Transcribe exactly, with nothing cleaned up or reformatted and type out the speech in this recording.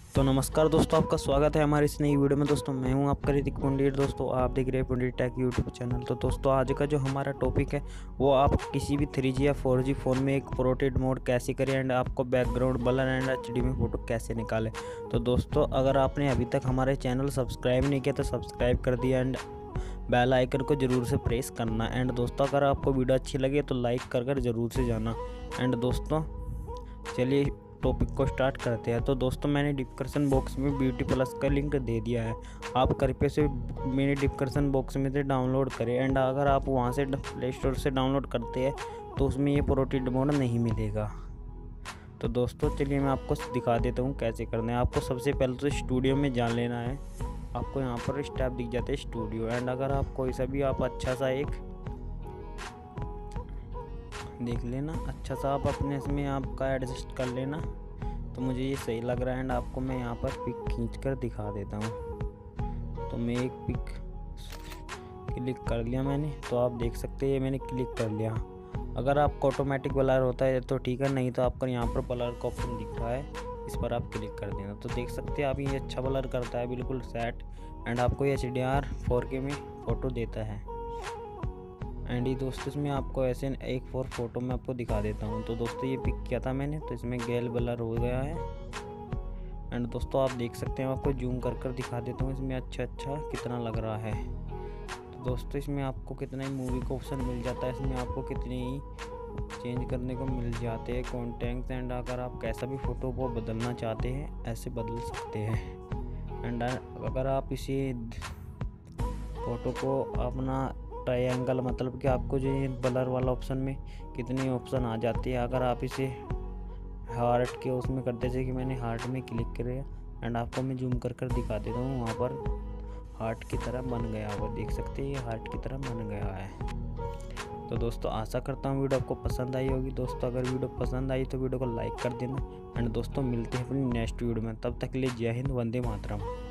तो नमस्कार दोस्तों, आपका स्वागत है हमारी इस नई वीडियो में। दोस्तों मैं हूं आपका ऋतिक पंडित। दोस्तों आप देख रहे हैं पंडित टेक यूट्यूब चैनल। तो दोस्तों आज का जो हमारा टॉपिक है वो आप किसी भी थ्री जी या फोर जी फ़ोन में एक पोर्ट्रेट मोड कैसे करें एंड आपको background blur and H D में फ़ोटो कैसे निकालें। तो दोस्तों अगर आपने अभी तक हमारे चैनल सब्सक्राइब नहीं किया तो सब्सक्राइब कर दिया एंड बेल आइकन को ज़रूर से प्रेस करना। एंड दोस्तों अगर आपको वीडियो अच्छी लगे तो लाइक कर कर ज़रूर से जाना। एंड दोस्तों चलिए टॉपिक को स्टार्ट करते हैं। तो दोस्तों मैंने डिस्क्रिप्शन बॉक्स में ब्यूटी प्लस का लिंक दे दिया है, आप कृपया से मेरे डिस्क्रिप्शन बॉक्स में से डाउनलोड करें। एंड अगर आप वहां से प्ले स्टोर से डाउनलोड करते हैं तो उसमें ये पोर्ट्रेट मोड नहीं मिलेगा। तो दोस्तों चलिए मैं आपको दिखा देता हूँ कैसे करना है। आपको सबसे पहले तो स्टूडियो में जान लेना है। आपको यहाँ पर स्टेप दिख जाते हैं स्टूडियो। एंड अगर आप कोई सा भी आप अच्छा सा एक देख लेना, अच्छा सा आप अपने इसमें आपका एडजस्ट कर लेना। तो मुझे ये सही लग रहा है एंड आपको मैं यहाँ पर पिक खींच कर दिखा देता हूँ। तो मैं एक पिक क्लिक कर लिया मैंने, तो आप देख सकते हैं मैंने क्लिक कर लिया। अगर आपको ऑटोमेटिक ब्लर होता है तो ठीक है, नहीं तो आपका यहाँ पर ब्लर का ऑप्शन दिख रहा है, इस पर आप क्लिक कर देना। तो देख सकते हैं आप ये अच्छा ब्लर करता है, बिल्कुल सेट। एंड आपको ये एच डी आर फोर के में फ़ोटो देता है। एंड ये दोस्तों इसमें आपको ऐसे एक फोर फोटो में आपको दिखा देता हूँ। तो दोस्तों ये पिक किया था मैंने, तो इसमें गैल ब्लर हो गया है। एंड दोस्तों आप देख सकते हैं, आपको जूम कर कर दिखा देता हूँ इसमें अच्छा अच्छा कितना लग रहा है। तो दोस्तों इसमें आपको कितना ही मूवी का ऑप्शन मिल जाता है, इसमें आपको कितने ही चेंज करने को मिल जाते हैं कॉन्टेक्ट्स। एंड अगर आप कैसा भी फ़ोटो को बदलना चाहते हैं ऐसे बदल सकते हैं। एंड अगर आप इसी फ़ोटो को अपना ट्रायंगल, मतलब कि आपको जो ये ब्लर वाला ऑप्शन में कितनी ऑप्शन आ जाती है, अगर आप इसे हार्ट के उसमें करते जैसे कि मैंने हार्ट में क्लिक किया एंड आपको मैं जूम कर कर दिखा देता हूँ, वहाँ पर हार्ट की तरह बन गया हुआ देख सकते हैं, ये हार्ट की तरह बन गया है। तो दोस्तों आशा करता हूँ वीडियो आपको पसंद आई होगी। दोस्तों अगर वीडियो पसंद आई तो वीडियो को लाइक कर देना। एंड दोस्तों मिलते हैं अपनी नेक्स्ट वीडियो में, तब तक के लिए जय हिंद, वंदे मातरम।